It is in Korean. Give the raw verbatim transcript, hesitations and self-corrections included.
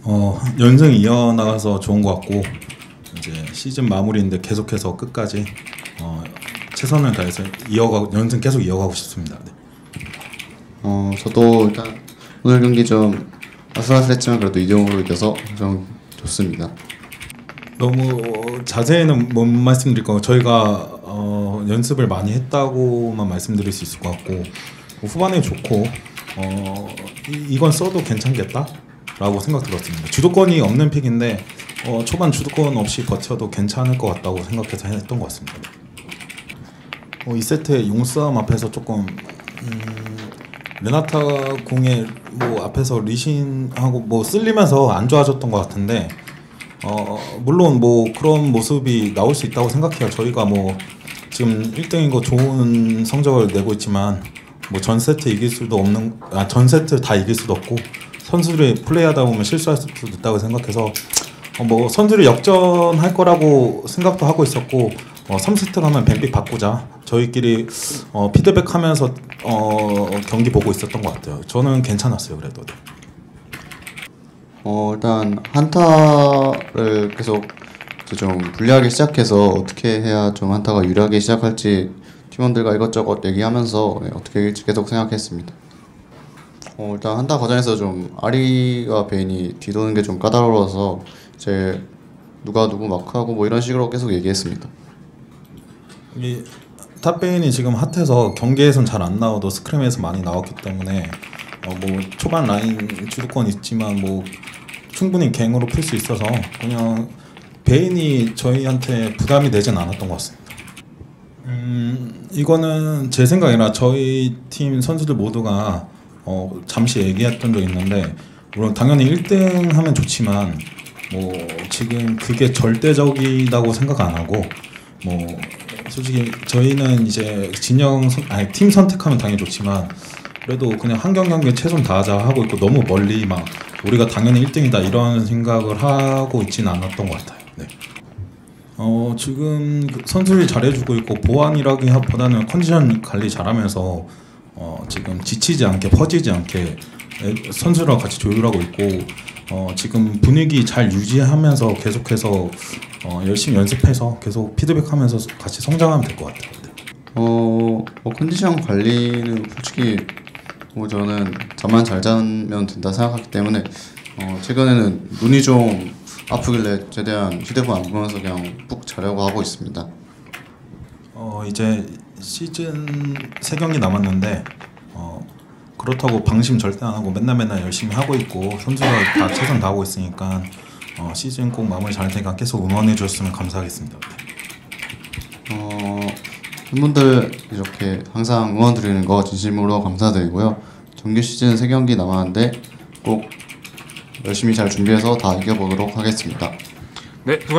어, 연승 이어나가서 좋은 것 같고 이제 시즌 마무리인데 계속해서 끝까지 어, 최선을 다해서 이어가고 연승 계속 이어가고 싶습니다. 네. 어 저도 일단 오늘 경기 좀 아슬아슬했지만 그래도 이 대 영으로 이겨서 좀 좋습니다. 너무 자세히는 못 말씀드릴 거고 저희가 어, 연습을 많이 했다고만 말씀드릴 수 있을 것 같고 뭐 후반에 좋고 어, 이, 이건 써도 괜찮겠다라고 생각 들었습니다. 주도권이 없는 픽인데 어, 초반 주도권 없이 버텨도 괜찮을 것 같다고 생각해서 했던 것 같습니다. 어, 이 세트에 용싸움 앞에서 조금 음, 레나타 공에 뭐 앞에서 리신하고 뭐 쓸리면서 안 좋아졌던 것 같은데 어 물론 뭐 그런 모습이 나올 수 있다고 생각해요. 저희가 뭐 지금 일 등인 거 좋은 성적을 내고 있지만 뭐 전 세트 이길 수도 없는 아 전 세트 다 이길 수도 없고 선수들이 플레이하다 보면 실수할 수도 있다고 생각해서 어 뭐 선수들이 역전할 거라고 생각도 하고 있었고 어 삼 세트 가면 뱀픽 바꾸자 저희끼리 어 피드백하면서 어 경기 보고 있었던 것 같아요. 저는 괜찮았어요. 그래도 어 일단 한타를 계속 좀 불리하게 시작해서 어떻게 해야 좀 한타가 유리하게 시작할지 팀원들과 이것저것 얘기하면서 어떻게 이길지 계속 생각했습니다. 어 일단 한타 과정에서 좀 아리와 베인이 뒤도는 게 좀 까다로워서 이제 누가 누구 마크하고 뭐 이런 식으로 계속 얘기했습니다. 이 탑베인이 지금 핫해서 경기에선 잘 안 나와도 스크림에서 많이 나왔기 때문에 어 뭐 초반 라인 주도권 있지만 뭐 충분히 갱으로 풀 수 있어서 그냥 베인이 저희한테 부담이 되진 않았던 것 같습니다. 음 이거는 제 생각이라 저희 팀 선수들 모두가 어 잠시 얘기했던 적 있는데 물론 당연히 일 등 하면 좋지만 뭐 지금 그게 절대적이라고 생각 안 하고 뭐 솔직히 저희는 이제 진영 선, 아니 팀 선택하면 당연히 좋지만 그래도 그냥 한 경기 한 경기 최선 다하자 하고 있고 너무 멀리 막 우리가 당연히 일 등이다 이런 생각을 하고 있지는 않았던 것 같아요. 네. 어 지금 선수들이 잘해주고 있고 보완이라기보다는 컨디션 관리 잘하면서 어 지금 지치지 않게 퍼지지 않게 선수랑 같이 조율하고 있고 어 지금 분위기 잘 유지하면서 계속해서 어 열심히 연습해서 계속 피드백하면서 같이 성장하면 될 것 같아요. 네. 어, 뭐 컨디션 관리는 솔직히 뭐 저는 잠만 잘 자면 된다 생각하기 때문에 어, 최근에는 눈이 좀 아프길래 최대한 휴대폰 안 보면서 그냥 푹 자려고 하고 있습니다. 어 이제 시즌 세 경기 남았는데 어 그렇다고 방심 절대 안 하고 맨날 맨날 열심히 하고 있고 선수가 다 최선 다하고 있으니까 어 시즌 꼭 마무리 잘 되니까 계속 응원해 주셨으면 감사하겠습니다. 어, 팬분들 이렇게 항상 응원 드리는 거 진심으로 감사드리고요. 정규 시즌 세 경기 남았는데 꼭 열심히 잘 준비해서 다 이겨보도록 하겠습니다. 네.